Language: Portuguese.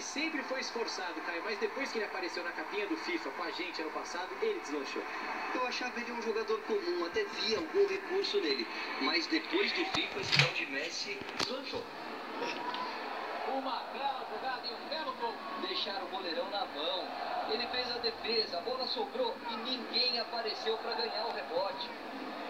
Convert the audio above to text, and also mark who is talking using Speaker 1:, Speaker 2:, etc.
Speaker 1: sempre foi esforçado, Caio, mas depois que ele apareceu na capinha do FIFA com a gente ano passado, ele deslanchou.
Speaker 2: Eu achava ele um jogador comum, até via algum recurso nele. Mas depois do FIFA, esse tal de Messi deslanchou.
Speaker 3: Uma bela jogada e um belo gol. Deixaram o goleirão na mão. Ele fez a defesa, a bola sobrou e ninguém apareceu para ganhar o rebote.